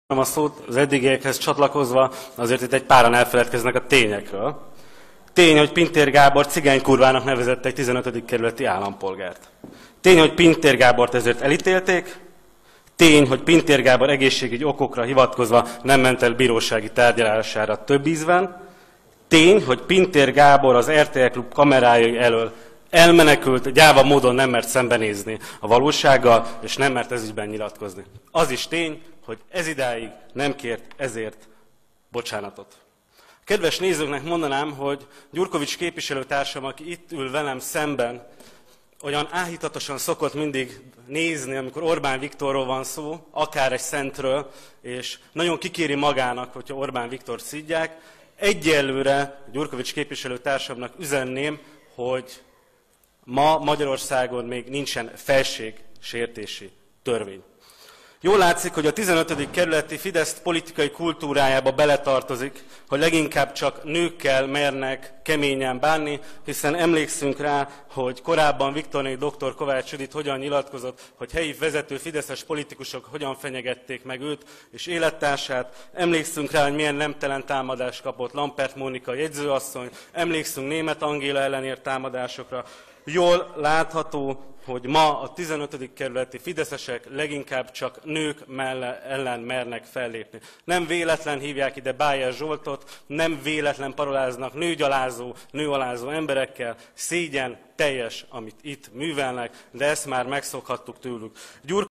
A szót az eddigiekhez csatlakozva, azért itt egy páran elfeledkeznek a tényekről. Tény, hogy Pintér Gábor cigánykurvának nevezett egy 15. kerületi állampolgárt. Tény, hogy Pintér Gábort ezért elítélték. Tény, hogy Pintér Gábor egészségügyi okokra hivatkozva nem ment el bírósági tárgyalására több ízben. Tény, hogy Pintér Gábor az RTL Klub kamerái elől elmenekült, gyáva módon nem mert szembenézni a valósággal, és nem mert ezügyben nyilatkozni. Az is tény, hogy ezidáig nem kért ezért bocsánatot. Kedves nézőknek mondanám, hogy Gyurkovics képviselőtársam, aki itt ül velem szemben, olyan áhítatosan szokott mindig nézni, amikor Orbán Viktorról van szó, akár egy szentről, és nagyon kikéri magának, hogyha Orbán Viktort szidják. Egyelőre Gyurkovics képviselőtársamnak üzenném, hogy ma Magyarországon még nincsen felségsértési törvény. Jól látszik, hogy a 15. kerületi Fidesz politikai kultúrájába beletartozik, hogy leginkább csak nőkkel mernek keményen bánni, hiszen emlékszünk rá, hogy korábban Viktorné dr. Kovács Judit hogyan nyilatkozott, hogy helyi vezető fideszes politikusok hogyan fenyegették meg őt és élettársát. Emlékszünk rá, hogy milyen nemtelen támadást kapott Lampert Mónika jegyzőasszony, emlékszünk Németh Angéla ellenért támadásokra. Jól látható, hogy ma a 15. kerületi fideszesek leginkább csak nők ellen mernek fellépni. Nem véletlen hívják ide Bájer Zsoltot, nem véletlen paroláznak nőgyalázó, nőalázó emberekkel, szégyen teljes, amit itt művelnek, de ezt már megszokhattuk tőlük.